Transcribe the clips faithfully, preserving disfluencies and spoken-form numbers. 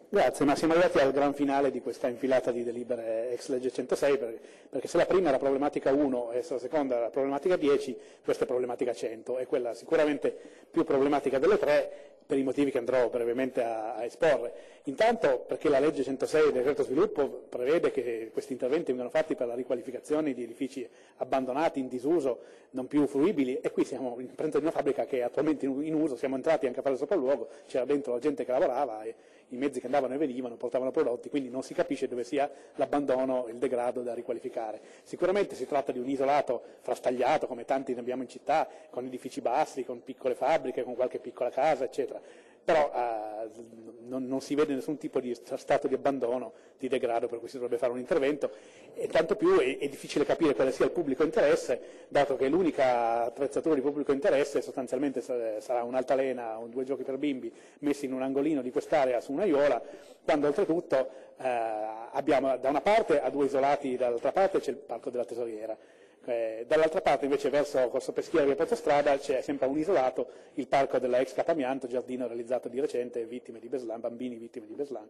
Grazie, ma siamo arrivati al gran finale di questa infilata di delibere ex legge centosei, perché, perché se la prima era problematica uno e se la seconda era problematica dieci, questa è problematica cento, è quella sicuramente più problematica delle tre, per i motivi che andrò brevemente a, a esporre. Intanto perché la legge centosei del decreto sviluppo prevede che questi interventi vengano fatti per la riqualificazione di edifici abbandonati, in disuso, non più fruibili, e qui siamo in presenza di una fabbrica che è attualmente in, in uso, siamo entrati anche a fare il sopralluogo, c'era dentro la gente che lavorava e i mezzi che andavano e venivano, portavano prodotti, quindi non si capisce dove sia l'abbandono e il degrado da riqualificare. Sicuramente si tratta di un isolato frastagliato, come tanti ne abbiamo in città, con edifici bassi, con piccole fabbriche, con qualche piccola casa, eccetera. Però eh, non, non si vede nessun tipo di stato di abbandono, di degrado, per cui si dovrebbe fare un intervento, e tanto più è, è difficile capire quale sia il pubblico interesse, dato che l'unica attrezzatura di pubblico interesse sostanzialmente sarà un'altalena o due giochi per bimbi messi in un angolino di quest'area su un'aiuola, quando oltretutto eh, abbiamo da una parte a due isolati, dall'altra parte c'è il Parco della Tesoriera. Eh, dall'altra parte invece verso Corso Peschiera e via Pozzostrada c'è sempre un isolato, il parco della ex Capamianto, giardino realizzato di recente, vittime di Beslan, bambini vittime di Beslan,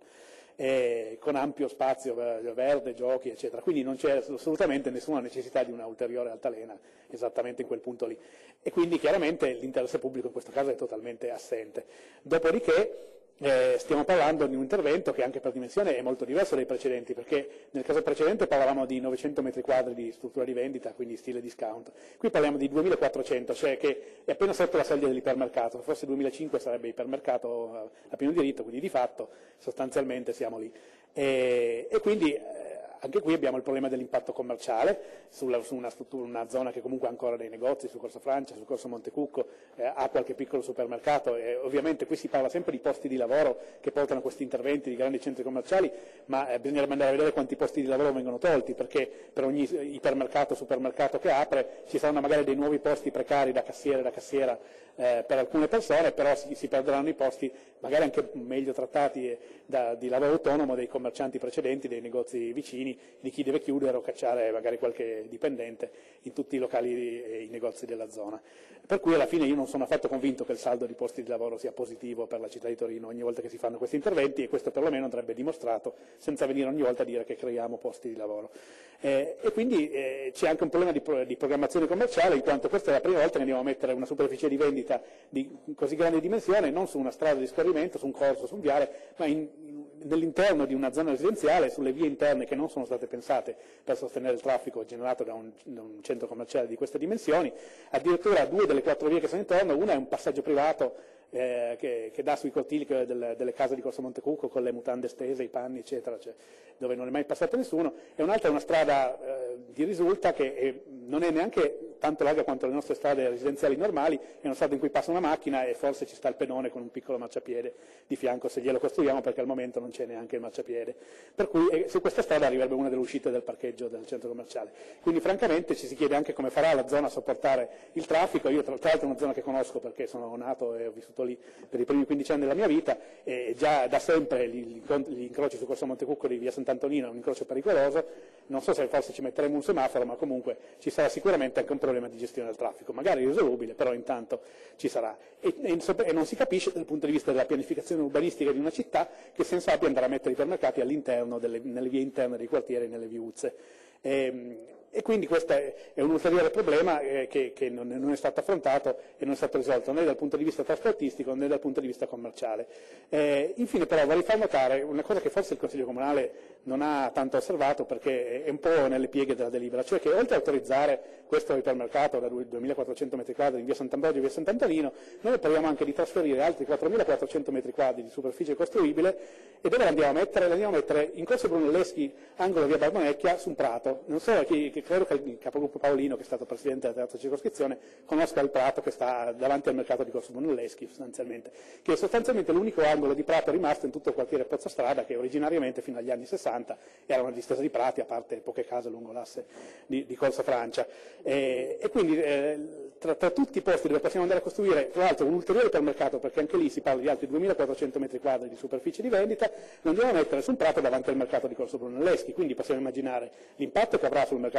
eh, con ampio spazio verde, giochi, eccetera. Quindi non c'è assolutamente nessuna necessità di una ulteriore altalena esattamente in quel punto lì. E quindi chiaramente l'interesse pubblico in questo caso è totalmente assente. Dopodiché Eh, stiamo parlando di un intervento che anche per dimensione è molto diverso dai precedenti, perché nel caso precedente parlavamo di novecento metri quadri di struttura di vendita, quindi stile discount. Qui parliamo di duemilaquattrocento, cioè che è appena sotto la soglia dell'ipermercato, forse duemilacinque sarebbe ipermercato a pieno diritto, quindi di fatto sostanzialmente siamo lì. E, e quindi eh, anche qui abbiamo il problema dell'impatto commerciale sulla, su una, struttura, una zona che comunque ha ancora dei negozi, su Corso Francia, su Corso Montecucco, eh, ha qualche piccolo supermercato, e ovviamente qui si parla sempre di posti di lavoro che portano a questi interventi di grandi centri commerciali, ma eh, bisognerebbe andare a vedere quanti posti di lavoro vengono tolti, perché per ogni ipermercato o supermercato che apre ci saranno magari dei nuovi posti precari da cassiere da cassiera eh, per alcune persone, però si, si perderanno i posti magari anche meglio trattati eh, da, di lavoro autonomo dei commercianti precedenti, dei negozi vicini, di chi deve chiudere o cacciare magari qualche dipendente in tutti i locali e i negozi della zona. Per cui alla fine io non sono affatto convinto che il saldo di posti di lavoro sia positivo per la città di Torino ogni volta che si fanno questi interventi, e questo perlomeno andrebbe dimostrato senza venire ogni volta a dire che creiamo posti di lavoro. Eh, e quindi eh, c'è anche un problema di, pro, di programmazione commerciale, in quanto questa è la prima volta che andiamo a mettere una superficie di vendita di così grande dimensione non su una strada di scorrimento, su un corso, su un viale, ma in, nell'interno di una zona residenziale, sulle vie interne che non sono state pensate per sostenere il traffico generato da un, da un centro commerciale di queste dimensioni. Addirittura due delle quattro vie che sono intorno, una è un passaggio privato eh, che, che dà sui cortili del, delle case di Corso Montecucco con le mutande stese, i panni eccetera, cioè, dove non è mai passato nessuno, e un'altra è una strada eh, di risulta che è, non è neanche tanto larga quanto le nostre strade residenziali normali, è una strada in cui passa una macchina e forse ci sta il pedone con un piccolo marciapiede di fianco se glielo costruiamo, perché al momento non c'è neanche il marciapiede, per cui eh, su questa strada arriverebbe una delle uscite del parcheggio del centro commerciale. Quindi francamente ci si chiede anche come farà la zona a sopportare il traffico. Io tra, tra l'altro è una zona che conosco perché sono nato e ho vissuto lì per i primi quindici anni della mia vita, e già da sempre gli, gli incroci su Corso Montecucco di via Sant'Antonino è un incrocio pericoloso. Non so se forse ci metteremo un semaforo, ma comunque ci sarà sicuramente anche un problema di gestione del traffico, magari risolubile, però intanto ci sarà. E, e, e non si capisce dal punto di vista della pianificazione urbanistica di una città che senso abbia andare a mettere i ipermercati all'interno, nelle vie interne dei quartieri, nelle viuzze. E, e quindi questo è, è un ulteriore problema eh, che, che non, non è stato affrontato e non è stato risolto né dal punto di vista trasportistico né dal punto di vista commerciale. Eh, infine però vorrei far notare una cosa che forse il Consiglio Comunale non ha tanto osservato, perché è un po' nelle pieghe della delibera, cioè che oltre a autorizzare questo ipermercato da duemilaquattrocento metri quadri in via Sant'Ambrogio e via Sant'Antonino, noi parliamo anche di trasferire altri quattromilaquattrocento metri quadri di superficie costruibile, e dove l'andiamo a mettere? L'andiamo a mettere in Corso Brunelleschi, angolo via Barbonecchia, su un prato. Non so chi, che credo che il capogruppo Paolino, che è stato presidente della terza circoscrizione, conosca il prato che sta davanti al mercato di Corso Brunelleschi, sostanzialmente, che è sostanzialmente l'unico angolo di prato rimasto in tutto il quartiere Pozzostrada, che originariamente fino agli anni sessanta era una distesa di prati, a parte poche case lungo l'asse di, di Corso Francia. E, e quindi eh, tra, tra tutti i posti dove possiamo andare a costruire, tra l'altro, un ulteriore ipermercato, perché anche lì si parla di altri duemilaquattrocento metri quadri di superficie di vendita, lo andiamo a mettere su un prato davanti al mercato di Corso Brunelleschi, quindi possiamo immaginare l'impatto che avrà sul mercato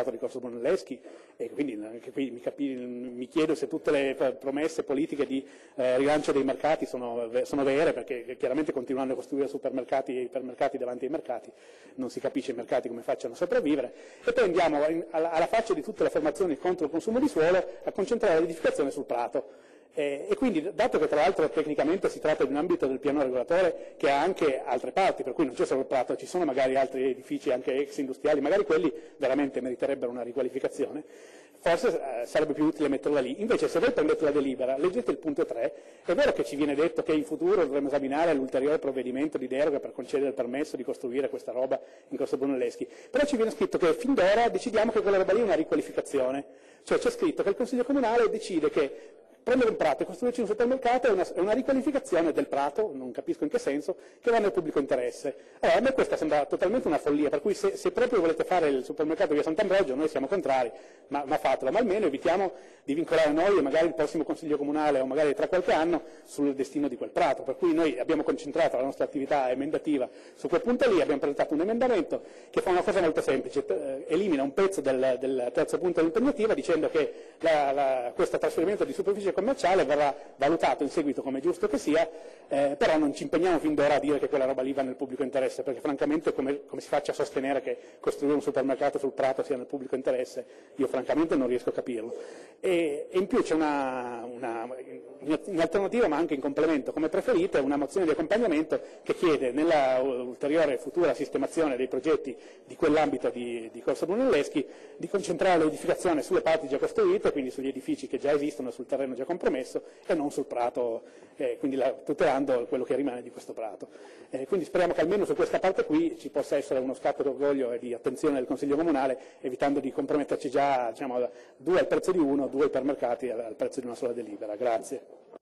supermercato di Corso Brunelleschi, e quindi anche qui mi, capi, mi chiedo se tutte le promesse politiche di eh, rilancio dei mercati sono, sono vere, perché chiaramente continuando a costruire supermercati e ipermercati davanti ai mercati non si capisce i mercati come facciano a sopravvivere. E poi andiamo in, alla, alla faccia di tutte le affermazioni contro il consumo di suolo a concentrare l'edificazione sul prato. Eh, e quindi, dato che tra l'altro tecnicamente si tratta di un ambito del piano regolatore che ha anche altre parti, per cui non c'è solo il prato, ci sono magari altri edifici anche ex industriali, magari quelli veramente meriterebbero una riqualificazione, forse eh, sarebbe più utile metterla lì. Invece se voi prendete la delibera, leggete il punto tre, è vero che ci viene detto che in futuro dovremo esaminare l'ulteriore provvedimento di deroga per concedere il permesso di costruire questa roba in Corso Brunelleschi, però ci viene scritto che fin d'ora decidiamo che quella roba lì è una riqualificazione, cioè c'è scritto che il Consiglio Comunale decide che prendere un prato e costruirci un supermercato è una, è una riqualificazione del prato, non capisco in che senso, che va nel pubblico interesse. Allora, a me questa sembra totalmente una follia, per cui se, se proprio volete fare il supermercato via Sant'Ambrogio, noi siamo contrari, ma, ma fatelo, ma almeno evitiamo di vincolare noi e magari il prossimo Consiglio Comunale o magari tra qualche anno sul destino di quel prato. Per cui noi abbiamo concentrato la nostra attività emendativa su quel punto lì, abbiamo presentato un emendamento che fa una cosa molto semplice, eh, elimina un pezzo del, del terzo punto dell'impegnativa dicendo che la, la, questo trasferimento di superficie commerciale verrà valutato in seguito come giusto che sia, eh, però non ci impegniamo fin d'ora a dire che quella roba lì va nel pubblico interesse, perché francamente come, come si faccia a sostenere che costruire un supermercato sul prato sia nel pubblico interesse, io francamente non riesco a capirlo. E, e in più c'è una, una, in alternativa, ma anche in complemento, come preferite, una mozione di accompagnamento che chiede nella ulteriore futura sistemazione dei progetti di quell'ambito di, di Corso Brunelleschi di concentrare l'edificazione sulle parti già costruite, quindi sugli edifici che già esistono sul terreno già compromesso e non sul prato, eh, quindi la, tutelando quello che rimane di questo prato. Eh, quindi speriamo che almeno su questa parte qui ci possa essere uno scatto d'orgoglio e di attenzione del Consiglio Comunale, evitando di comprometterci già, diciamo, due al prezzo di uno, due ipermercati al prezzo di una sola delibera. Grazie.